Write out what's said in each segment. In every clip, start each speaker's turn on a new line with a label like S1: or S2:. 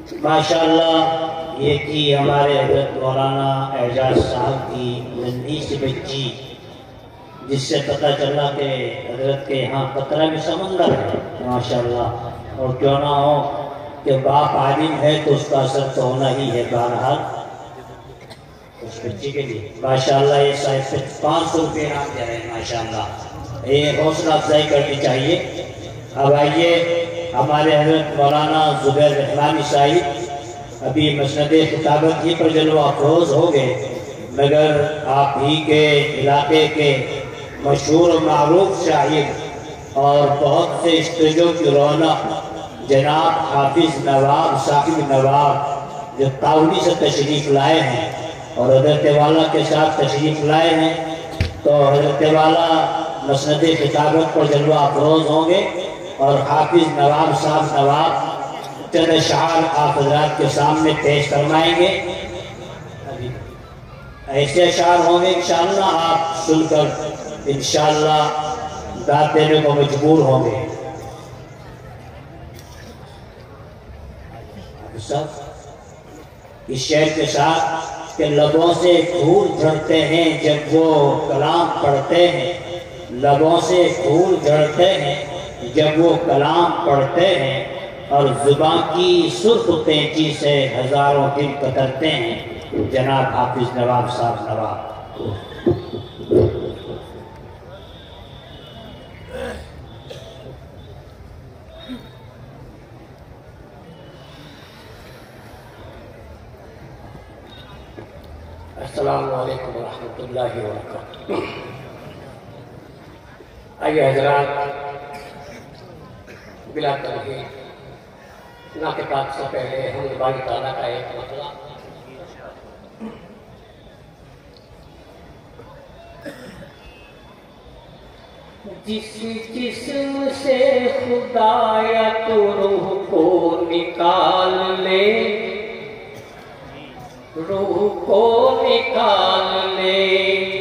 S1: माशाअल्लाह ये कि हमारे हज़रत मौलाना एजाज साहब की नन्ही सी बच्ची, जिससे पता चला कि हजरत के यहाँ कतरा भी समंदर है माशाअल्लाह। और क्यों ना हो कि बाप आलिम है तो उसका असर तो होना ही है बहरहाल उस बच्ची के लिए। माशाअल्लाह ये साहिब 500 रुपये इनाम दे रहे हैं माशाअल्लाह, ये हौसला अफजाई करनी चाहिए। अब आइए हमारे हज़रत मौलाना ज़ुबैर रहमानी साहिब अभी मसनद खिताबत ही पर जलवा अफरोज हो गए, मगर आप ही के इलाके के मशहूर और मारूफ शायर और बहुत से स्टेजों की रौनक जनाब हाफिज नवाब साहिब नवाब जो ताउली से तशरीफ़ लाए हैं और हज़रत वाला के साथ तशरीफ़ लाए हैं, तो हज़रत वाला मसनद खिताबत पर जलवा अफरोज होंगे और हाफिज नवाब साहब नवाब चंद अशआर आप हज़रात के सामने पेश फरमाएंगे। ऐसे अशआर होंगे इंशाअल्लाह आप सुनकर इंशाअल्लाह दाद देने को मजबूर होंगे। सब इस शेर के साथ के लबों से फूल झड़ते हैं जब वो कलाम पढ़ते हैं, लबों से फूल झड़ते हैं जब वो कलाम पढ़ते हैं, और जुबान की सुर्ख तेजी से हजारों दिल कतरते हैं जनाब हाफिज नवाब साहब नवाब। अस्सलामु अलैकुम व रहमतुल्लाहि व बरकातुहू। आइए हजरात, बिला तमहीद नातिकात से पहले हम बारी ताला का एक मतला जिस जिस्म से खुदाया तो रूह को निकाल ले, रूह को निकाल ले,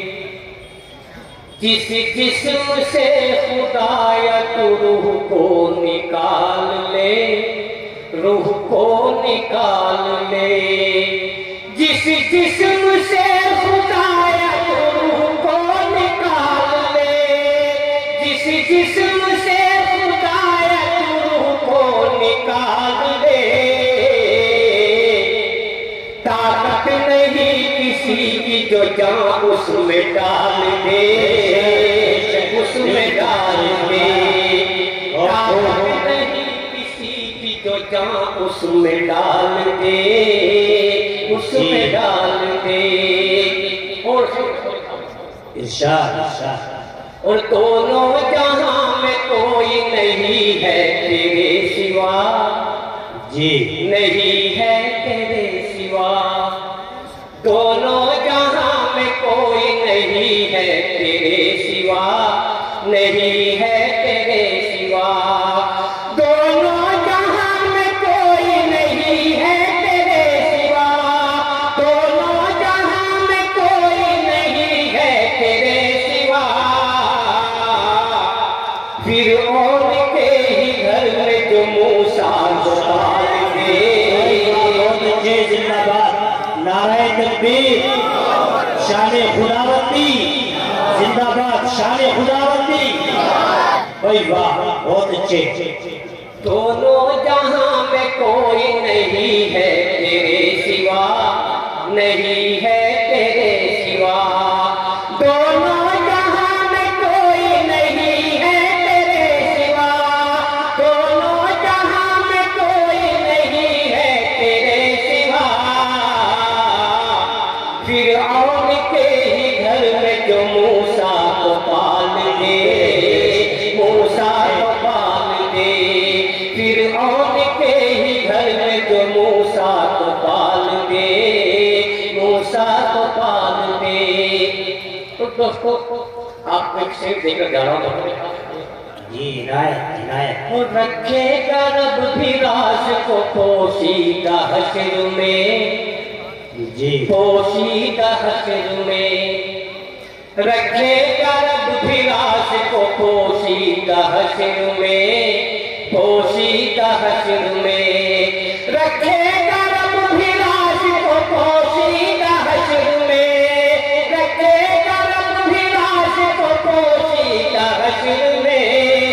S1: जिस जिस्म से खुदाया तो रूह को निकाल ले, रूह को निकाल ले, जिस जिस्म से खुदाया तो रूह को निकाल ले, जिस जिस्म से खुदाया तो रूह को निकाल ले, ताकत नहीं किसी की जो जान उसमें डाल दे, उसमें डाल दे, ताकत नहीं किसी की जो जान उसमें डाल दे, उसमें डाल दे। और इरशाद और दोनों जहां में कोई नहीं है तेरे सिवा, जी नहीं है तेरे सिवा, दोनों जहां में कोई नहीं है तेरे सिवा, नहीं है तेरे सिवा, दोनों जहां में कोई नहीं है तेरे सिवा, दोनों जहां में कोई नहीं है तेरे सिवा, फिरऔन के ही घर में जो मूसा को पाल दे, जिंदाबाद नारे तकबीर, शाने खुदावंदी जिंदाबाद, शाने खुदावंदी, भाई वाह बहुत अच्छे। दोनों जहां में कोई नहीं है तेरे सिवा, नहीं है तेरे सिवा, दोनों जहां में कोई नहीं है तेरे सिवा, दोनों जहां में कोई नहीं है तेरे सिवा, फिरऔन के ही घर में जो मूसा को पाल दे, मूसा को पाल दे, फिरऔन के ही घर में जो मूसा को पाल दे, मूसा को पाल दे। तो दोस्तों आप एक शेर देकर जा रहा हूँ जी, इनायत इनायत। और रखेगा रब भी राज को पोशीदा हश्र में, जी पोशीदा हश्र में, रखेगा रब भी राज को पोशीदा हश्र में, पोशीदा हश्र में,
S2: रखेगा रब भी लाश को पोशीदा हश्र में, रखेगा रब भी लाश को पोशीदा हश्र में।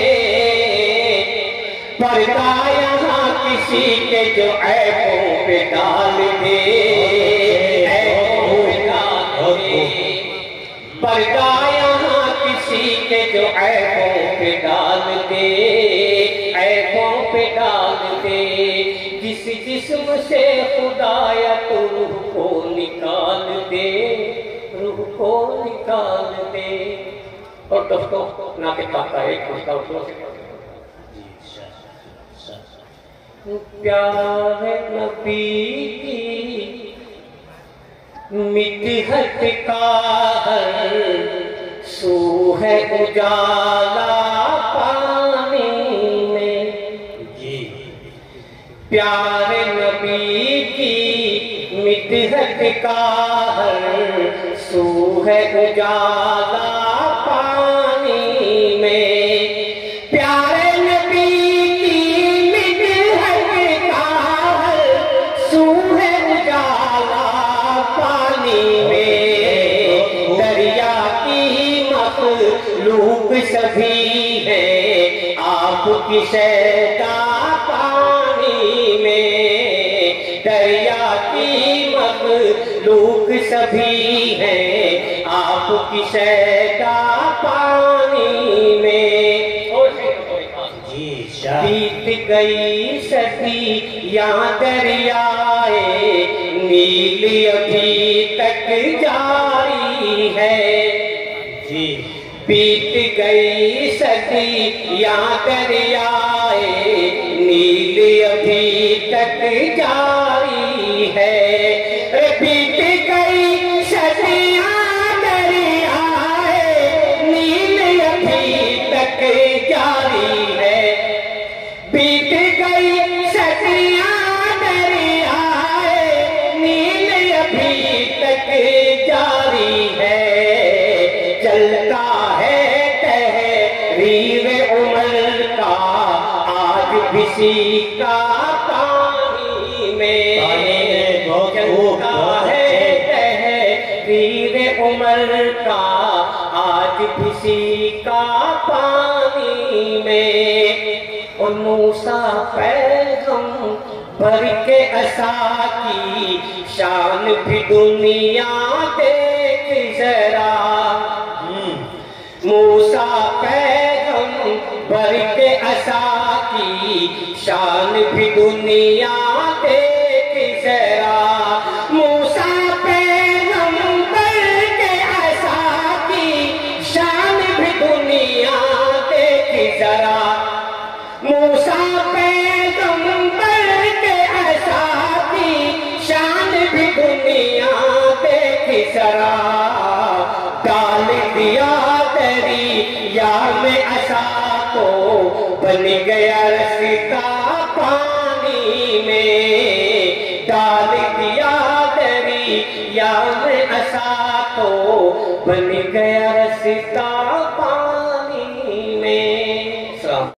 S2: पर्दा यहाँ किसी के जो ऐबों पे डाल दे, ऐबों पे डाल दे। पर्दा यहाँ किसी के जो ऐबों पे डाल दे, ऐबों पे डाल दे। जिस जिस्म से खुदाया तो रूह को निकाल दे, रूह को निकाल दे। और दोस्तों ना के पाता एक उसका प्यारे नबी की मिटहट का हर सू है उजाला पानी में। प्यारे नबी की मिटहट का हर सू है उजाला पानी में। प्यारे लूप सभी है आपकी सैदा पानी में। दरिया की मखलूक सभी है आपकी सैदा पानी में। बीत गई सदी यहाँ दरियाए नील अभी तक जारी है। बीत गई सदी यहाँ दरियाए नील अभी तक जारी है। बीत गई सदियाँ दरियाए नील अभी तक जारी है। बीत गई सदियाँ दरियाए नील अभी तक जारी है। चलता किसी का पानी में चलता है तहरीर उमर का आज किसी का पानी में। और मूसा पैगंबर के असा की शान भी दुनिया देख जरा। मूसा पैगंबर के असा की शान भी दुनिया देख जरा। मूसा पैगंबर के असा की शान भी दुनिया देख जरा। मूसा पैगंबर के असा की शान भी दुनिया देख जरा। डाल दिया दरिया में असा को बन गया रास्ता पानी में। डाल दिया दरिया में असा को बन गया रास्ता